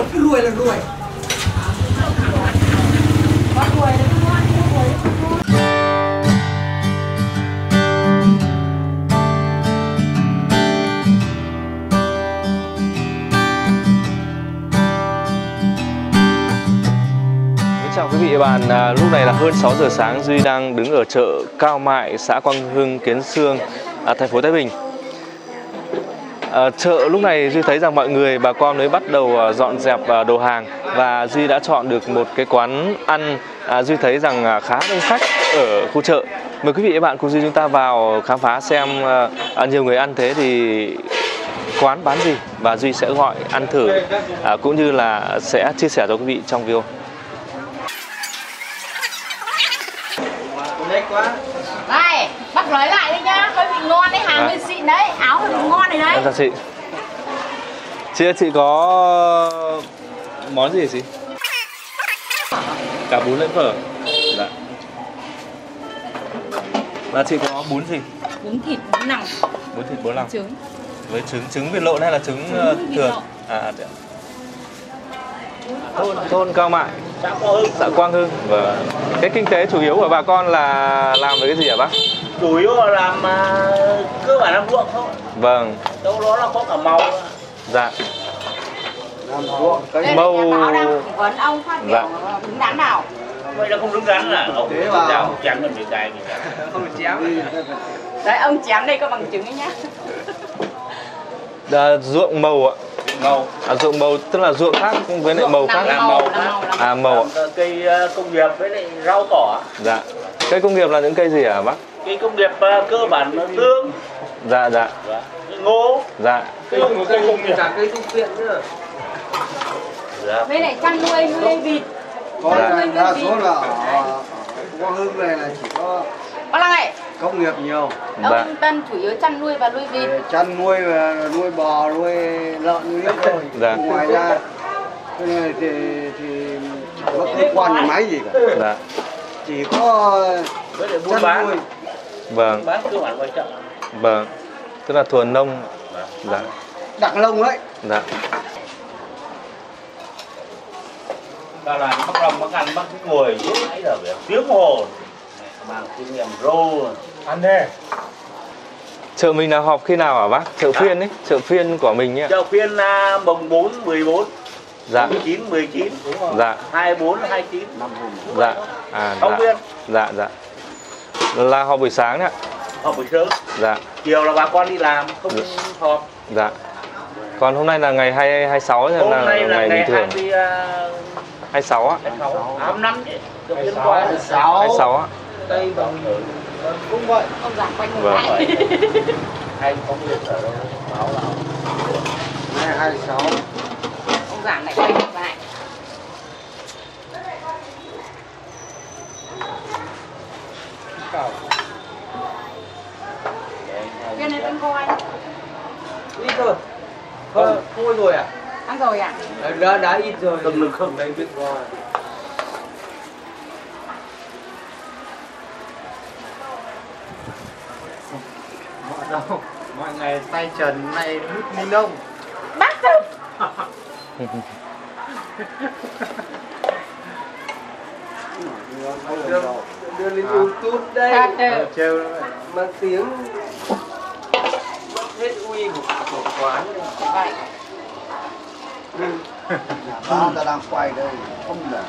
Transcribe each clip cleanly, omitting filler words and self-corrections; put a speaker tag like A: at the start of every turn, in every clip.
A: Cứ ruồi là ruồi. Con ruồi đấy, con ruồi.
B: Chào quý vị và bạn, lúc này là hơn 6 giờ sáng. Duy đang đứng ở chợ Cao Mại, xã Quang Hưng, Kiến Xương, thành phố Thái Bình. Chợ lúc này Duy thấy rằng mọi người, bà con mới bắt đầu dọn dẹp đồ hàng. Và Duy đã chọn được một cái quán ăn Duy thấy rằng khá đông khách ở khu chợ. Mời quý vị và bạn cùng Duy chúng ta vào khám phá xem nhiều người ăn thế thì quán bán gì. Và Duy sẽ gọi ăn thử cũng như là sẽ chia sẻ cho quý vị trong video.
C: Này, bác nói lại đi nhá, hơi bị ngon đấy, hàng hơi xịn đấy, áo hơi bị ngon này đấy.
B: Em chào chị. Chị có món gì chị? Cả bún lẫn phở. Dạ. Và chị có bún gì?
C: Bún thịt, bún lòng.
B: Bún thịt, bún lòng.
C: Trứng.
B: Với trứng vịt lộn hay là trứng thường? Thôn Cao Mại, xã Quang Hưng. Và cái kinh tế chủ yếu của bà con là làm với cái gì hả bác?
D: Chủ yếu là làm cơ bản làm ruộng thôi.
B: Vâng.
D: Đâu đó là có cả màu.
B: Dạ.
D: Làm ruộng
C: cái
B: màu.
C: Vấn ông phát biểu đứng đắn nào?
D: Vậy là không đứng đắn là ông chém mình bị cài gì cả.
A: Không phải chém.
C: Đấy, ông chém đây có bằng chứng ấy nhá.
B: Ruộng màu ạ.
D: Màu.
B: Ruộng màu tức là ruộng khác với lại màu khác.
D: Làm màu.
B: Màu.
D: Cây công nghiệp với lại rau cỏ.
B: Dạ. Cây công nghiệp là những cây gì hả bác?
D: Cây công nghiệp cơ bản là tương.
B: Dạ.
D: Ngô.
B: Dạ.
D: Cây công nghiệp.
A: Cả cây thuốc viện nữa.
D: Dạ.
C: Với lại chăn nuôi vịt.
A: Có đa số là ở Quang Hưng này là chỉ có
C: Bác Lăng này,
A: công nghiệp nhiều.
C: ông Tân chủ yếu chăn nuôi và nuôi vịt.
A: Chăn nuôi và nuôi bò, nuôi lợn, nuôi hết rồi.
B: Dạ.
A: Ngoài ra cái này thì chẳng có cơ quan nhà máy gì cả.
B: Dạ.
A: Chỉ có
D: Với lại buôn
A: chăn
D: bán.
A: nuôi.
B: Vâng.
D: Bán cơ bản ngoài chợ.
B: Vâng. Tức là thuần nông. Dạ.
A: Đặng lông đấy.
B: Dạ.
D: Ta làm bác Long bác ăn bác cứ ngồi dưới nãy giờ phải tiếng hồ. Mang kinh nghiệm rô.
A: Ăn đi.
B: Chợ mình là họp khi nào hả bác? Chợ phiên ấy, chợ phiên của mình ấy.
D: Chợ phiên mùng 4, 14.
B: Dạ.
D: 19, 19. Đúng rồi.
B: Dạ.
D: 24, 29.
B: Dạ.
D: Không phiên.
B: Dạ. Là họp buổi sáng đấy ạ.
D: Họp buổi sớm.
B: Dạ.
D: Chiều là bà con đi làm, không họp.
B: Dạ. Còn hôm nay là ngày 26 là ngày bình thường. 26 á.
D: 25 chứ.
B: 26 á.
A: Đây bằng cũng vậy.
C: Ông giảng quanh một
B: Vâng.
C: lại.
D: Hay không biết ở đâu báo nào.
A: Ngày 26.
C: Ông giảng lại quanh một lại. Cái này vẫn coi.
A: Ít thôi. Không có rồi à?
C: Ăn rồi à?
A: Đã ít rồi.
D: Tâm lực không.
A: Đây biết rồi. Đâu, mọi ngày tay trần này hút ni lông.
C: Bác đâu?
A: Đưa lên YouTube đây. Trêu mang tiếng mất hết uy của quán.
C: Vậy.
A: Ba ta đang quay đây, không là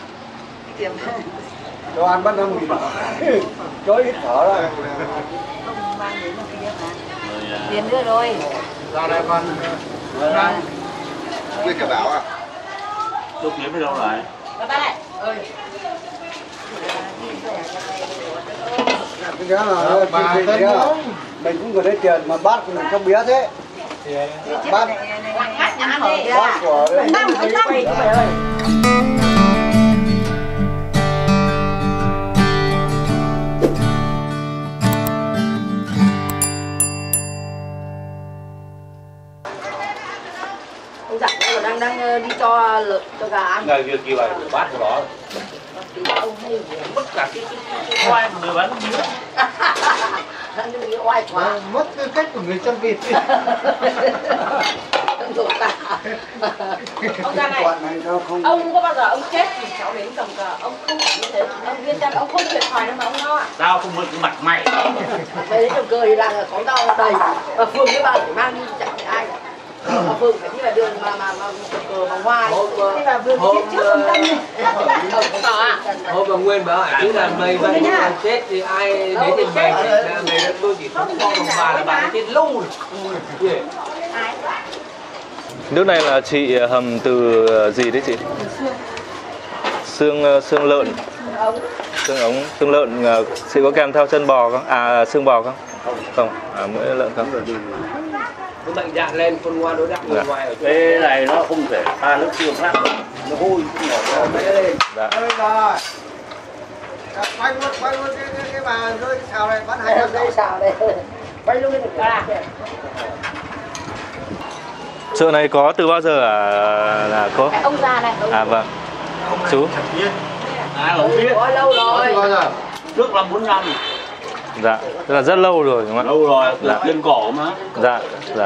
A: cho ăn bắt năm nghìn cho ít thở rồi.
C: Không mang đến một kia mà. Tiền đưa rồi.
A: Ra đây con. Biết cả báo à?
D: Lúc kiếm đi đâu rồi?
C: Các bạn này. Ơi.
A: Cái đó là mình cũng vừa lấy tiền mà bát của mình không biết thế. Bát
C: Cắt nhà ăn đi.
A: bát của
C: Năm. Ông giảng còn đang đi cho lợn cho gà ăn.
D: Ngày việc gì vậy? Bát của đó.
C: Ông hay
D: Mất cả cái khoai của người bán mía.
C: ăn cái oai quá.
A: mất tư cách của người chăn vịt.
C: Ông ra này, ông có bao giờ ông chết thì cháu đến cầm cờ, ông không như thế, ông yên tâm, ông không thiệt thòi đâu mà ông lo.
D: Tao không muốn cái mặt mày.
E: Về đến cầm cờ thì là có rau đầy, và phường các bạn phải mang đi chẳng phải ai cả. Ở phường phải như là đường mà cầm cờ bằng hoa, thế là phường chết trước ông tâm này.
A: Hôm bà Nguyên bảo chứ là mày vẫn chết thì ai đến thì mày mày tôi chỉ không có bằng bà là bà chết lâu rồi.
B: Nước này là chị hầm từ gì đấy chị? Xương lợn. Xương ống, xương lợn chị có kèm theo chân bò không? À xương bò không? Không, mỗi lợn không.
A: Nó mạnh dạn lên con ngoan đối đáp người ngoài ở chỗ
D: Cái này nó không thể pha nước tương khác được. Nó hôi không ngọt
A: lên.
B: Dạ.
F: Rồi. Quay luôn cái bà rơi xào này bán hay
E: Đây xào đây. Quay luôn cái được ra.
B: Chợ này có từ bao giờ là có?
C: Ông già này.
B: À vâng. Chú.
D: ai không biết.
E: Có lâu rồi.
D: Trước năm 45.
B: Dạ, tức là rất lâu rồi đúng không ạ?
D: Lâu rồi, từ
B: Dạ.
D: Tiên Cổ mà.
B: Dạ, dạ.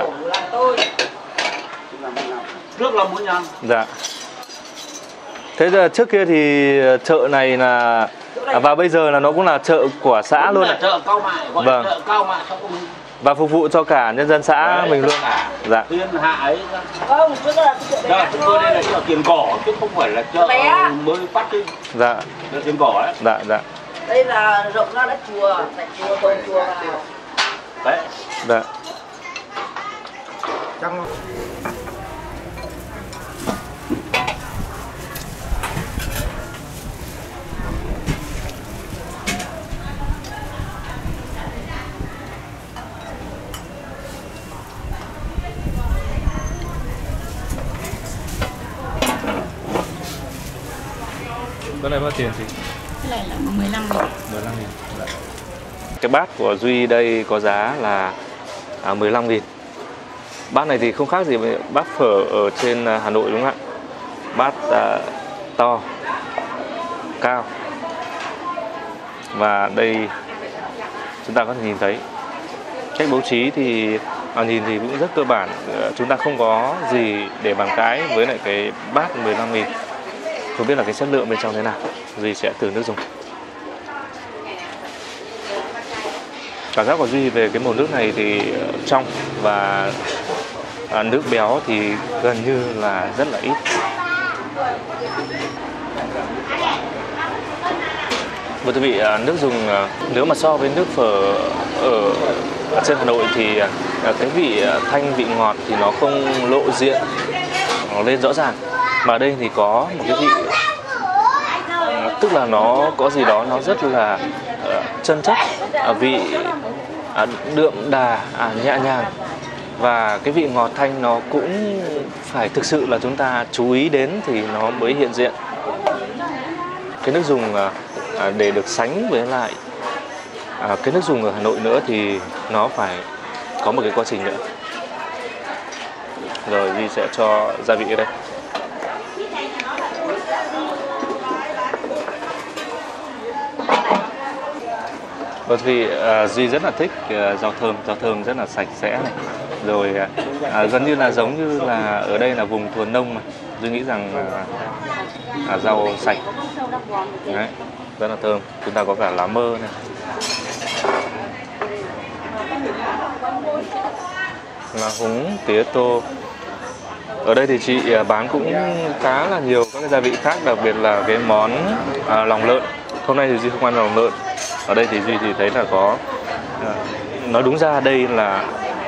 D: Trước năm 45.
B: Dạ. Thế giờ trước kia thì chợ này là và bây giờ là nó cũng là chợ của xã luôn ạ.
D: Chợ Cao Mại, gọi
B: Vâng.
D: là chợ Cao Mại xong rồi.
B: Và phục vụ cho cả nhân dân xã
D: Đấy,
B: mình luôn.
D: cả
B: Dạ.
D: Thiên Hạ ấy.
E: Không, trước là cái chợ
D: Chợ chúng tôi đây là chợ Tiền Cổ chứ không phải là chợ mới phát sinh.
B: Dạ.
D: Chợ Tiền Cổ đấy.
B: Dạ, dạ.
E: đây là rộng ra đất chùa, tại chùa thôn chùa vào.
D: Đấy.
B: Dạ. Cái này bao tiền chị?
C: Cái này là 15.000.
B: 15.000. Dạ. Cái bát của Duy đây có giá là 15.000. Bát này thì không khác gì với bát phở ở trên Hà Nội đúng không ạ? Bát to, cao. Và đây chúng ta có thể nhìn thấy cách bố trí thì nhìn thì cũng rất cơ bản. Chúng ta không có gì để bàn cãi với lại cái bát 15.000. Không biết là cái chất lượng bên trong thế nào. Duy sẽ thử nước dùng. Cảm giác của Duy về cái màu nước này thì trong và nước béo thì gần như là rất là ít. Và thưa quý vị, nước dùng nếu mà so với nước phở ở trên Hà Nội thì cái vị thanh vị ngọt thì nó không lộ diện lên rõ ràng. Mà ở đây thì có một cái vị tức là nó có gì đó nó rất là chân chất, vị đượm đà, nhẹ nhàng. Và cái vị ngọt thanh nó cũng phải thực sự là chúng ta chú ý đến thì nó mới hiện diện. Cái nước dùng để được sánh với lại cái nước dùng ở Hà Nội nữa thì nó phải có một cái quá trình nữa. Rồi Duy sẽ cho gia vị ở đây. Bởi vì Duy rất là thích rau thơm rất là sạch sẽ này. Rồi gần như là giống như là ở đây là vùng thuần nông mà. Duy nghĩ rằng rau sạch. Đấy, rất là thơm. Chúng ta có cả lá mơ này. Là húng, tía tô. Ở đây thì chị bán cũng khá là nhiều các cái gia vị khác, đặc biệt là cái món lòng lợn. Hôm nay thì Duy không ăn lòng lợn. Ở đây thì Duy thì thấy là có, nói đúng ra đây là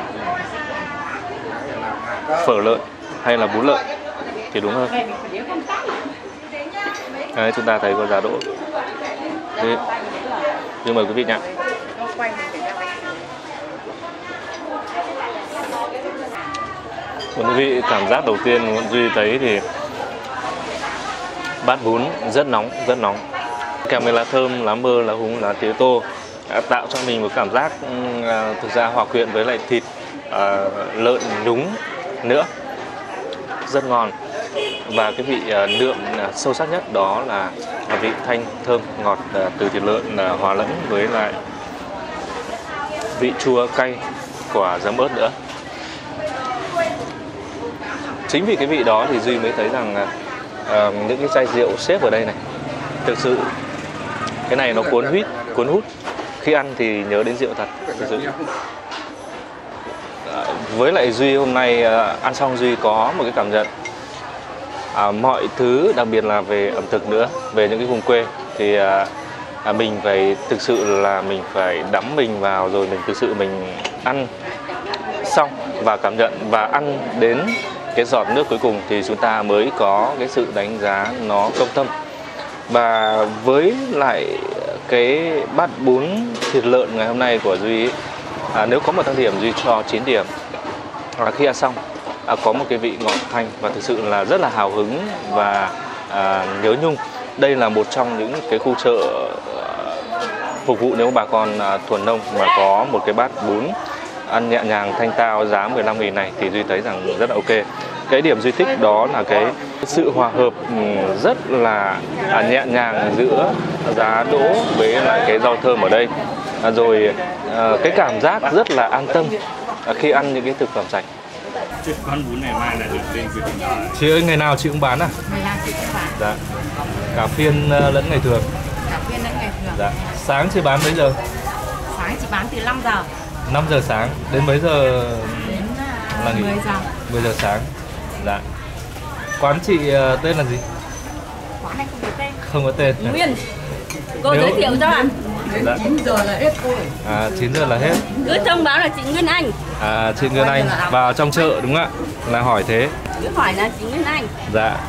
B: phở lợn hay là bún lợn thì đúng hơn. Đấy, chúng ta thấy có giá đỗ. Đấy. Nhưng mời quý vị nhé. Quý vị, cảm giác đầu tiên Duy thấy thì bát bún rất nóng, rất nóng. Kèm với lá thơm, lá mơ, lá húng, lá tía tô tạo cho mình một cảm giác thực ra hòa quyện với lại thịt lợn nhúng nữa, rất ngon. Và cái vị đượm sâu sắc nhất đó là vị thanh thơm ngọt từ thịt lợn hòa lẫn với lại vị chua cay của giấm ớt nữa. Chính vì cái vị đó thì Duy mới thấy rằng những cái chai rượu xếp ở đây này thực sự cái này nó cuốn hút. Khi ăn thì nhớ đến rượu thật. Thực sự. Với lại Duy hôm nay ăn xong Duy có một cái cảm nhận mọi thứ, đặc biệt là về ẩm thực nữa, về những cái vùng quê thì mình phải thực sự là mình phải đắm mình vào, rồi mình thực sự mình ăn xong và cảm nhận và ăn đến cái giọt nước cuối cùng thì chúng ta mới có cái sự đánh giá nó công tâm. Và với lại cái bát bún thịt lợn ngày hôm nay của Duy nếu có một thang điểm Duy cho 9 điểm. Khi ăn xong có một cái vị ngọt thanh và thực sự là rất là hào hứng và nhớ nhung. Đây là một trong những cái khu chợ phục vụ nếu bà con thuần nông mà có một cái bát bún ăn nhẹ nhàng thanh tao giá 15.000 này thì Duy thấy rằng rất là ok. Cái điểm Duy thích đó là cái sự hòa hợp rất là nhẹ nhàng giữa giá đỗ với lại cái rau thơm ở đây, rồi cái cảm giác rất là an tâm khi ăn những cái thực phẩm sạch.
D: Con bún này mai là được lên quyết định đó.
B: Chị ơi, ngày nào chị cũng bán à?
C: Ngày nào chị cũng bán.
B: Dạ. Cả phiên lẫn ngày thường.
C: Cả phiên lẫn ngày thường.
B: Dạ. Sáng chị bán mấy giờ?
C: Sáng chị bán từ 5 giờ.
B: 5 giờ sáng đến mấy giờ?
C: Đến
B: là nghỉ?
C: 10 giờ.
B: 10 giờ sáng. Dạ. Quán chị tên là gì?
C: Quán này không có tên.
B: Không có tên.
C: Nguyên. Cô giới thiệu cho ạ.
B: Dạ.
E: 9 giờ là hết thôi.
B: 9 giờ là hết.
C: Cứ thông báo là chị Nguyên Anh.
B: Chị Nguyên Anh vào trong chợ đúng không ạ? Là hỏi thế.
C: Cứ hỏi là chị Nguyên Anh.
B: Dạ.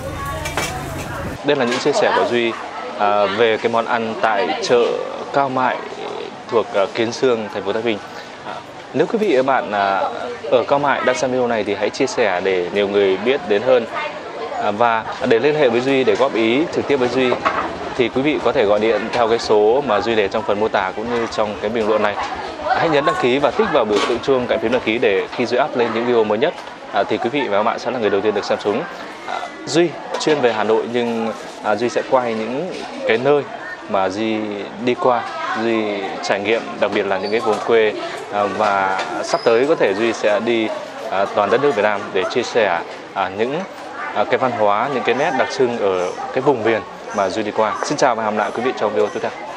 B: Đây là những chia sẻ của Duy về cái món ăn tại chợ Cao Mại thuộc Kiến Xương, thành phố Thái Bình. Nếu quý vị và bạn ở Cao Mại đang xem video này thì hãy chia sẻ để nhiều người biết đến hơn. Và để liên hệ với Duy để góp ý trực tiếp với Duy thì quý vị có thể gọi điện theo cái số mà Duy để trong phần mô tả cũng như trong cái bình luận này. Hãy nhấn đăng ký và tích vào biểu tượng chuông cạnh phím đăng ký để khi Duy up lên những video mới nhất thì quý vị và các bạn sẽ là người đầu tiên được xem chúng. Duy chuyên về Hà Nội nhưng Duy sẽ quay những cái nơi mà Duy đi qua, Duy trải nghiệm, đặc biệt là những cái vùng quê, và sắp tới có thể Duy sẽ đi toàn đất nước Việt Nam để chia sẻ những cái văn hóa, những cái nét đặc trưng ở cái vùng miền mà Duy đi qua. Xin chào và hẹn gặp lại quý vị trong video tiếp theo.